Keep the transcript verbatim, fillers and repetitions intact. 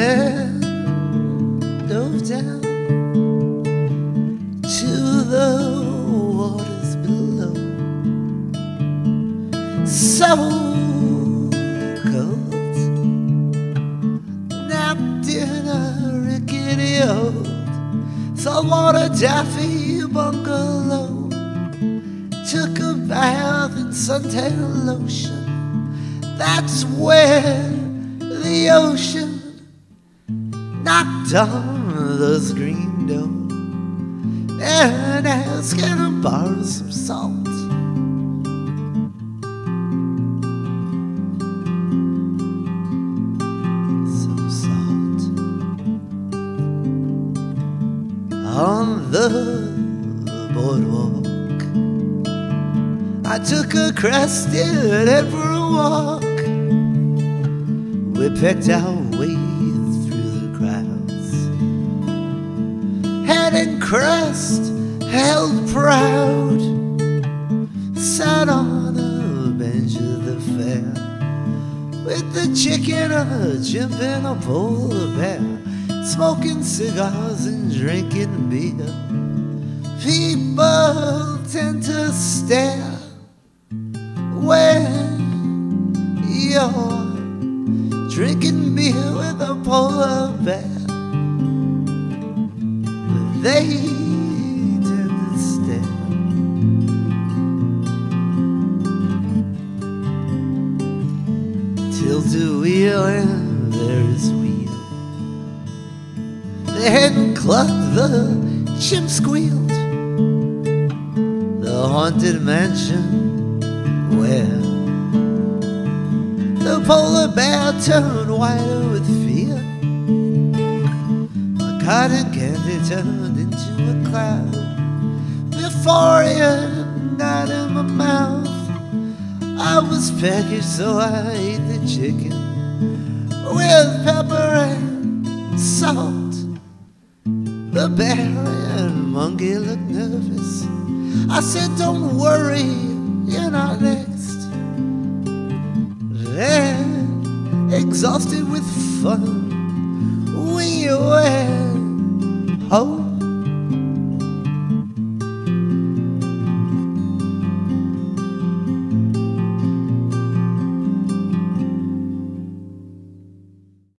and dove down to the waters below. So cold, napped in a rickety old saltwater taffy bungalow. Took a bath in suntan lotion. That's where the ocean knocked on those green doors and asked, can I borrow some salt? Some salt on the boardwalk. I took a crested head for a walk. We picked our way through the crowds, head and crest held proud. Sat on a bench of the fair with the chicken, a chimp, and a polar bear, smoking cigars and drinking beer. People tend to stare when you're drinking beer with a polar bear. But they tend to stare. Tilt a wheel and there is wheel. The hen clucked, the chimp squealed. The haunted mansion where the polar bear turned white with fear. My cotton candy turned into a cloud before it got in my mouth. I was peckish, so I ate the chicken with pepper and salt. The bear and monkey looked nervous. I said, don't worry, you're not next. Then, exhausted with fun, we went home.